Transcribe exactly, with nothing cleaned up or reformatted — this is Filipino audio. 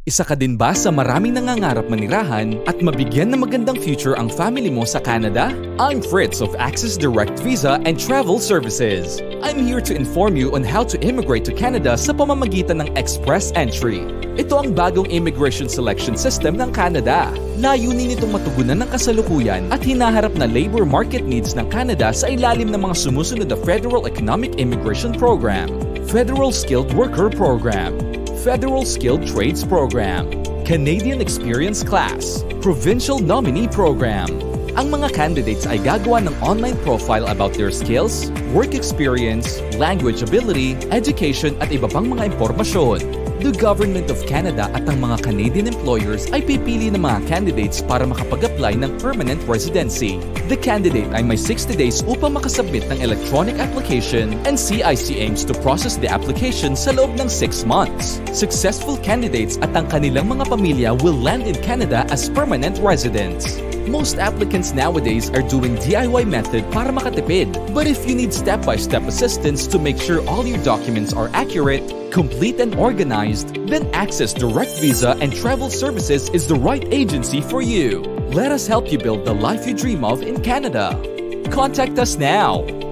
Isa ka din ba sa maraming nangangarap manirahan at mabigyan ng magandang future ang family mo sa Canada? I'm Fritz of Access Direct Visa and Travel Services. I'm here to inform you on how to immigrate to Canada sa pamamagitan ng Express Entry. Ito ang bagong immigration selection system ng Canada. Layunin itong matugunan ng kasalukuyan at hinaharap na labor market needs ng Canada sa ilalim ng mga sumusunod na Federal Economic Immigration Program, Federal Skilled Worker Program, Federal Skilled Trades Program, Canadian Experience Class, Provincial Nominee Program. Ang mga candidates ay gagawa ng online profile about their skills, work experience, language ability, education at iba pang mga impormasyon. The Government of Canada at ang mga Canadian employers ay pipili ng mga candidates para makapag-apply ng permanent residency. The candidate ay may sixty days upang makasubmit ng electronic application and C I C aims to process the application sa loob ng six months. Successful candidates at ang kanilang mga pamilya will land in Canada as permanent residents. Most applicants nowadays are doing D I Y method para makatipid. But if you need step-by-step assistance to make sure all your documents are accurate, complete and organized, then Access Direct Visa and Travel Services is the right agency for you. Let us help you build the life you dream of in Canada. Contact us now.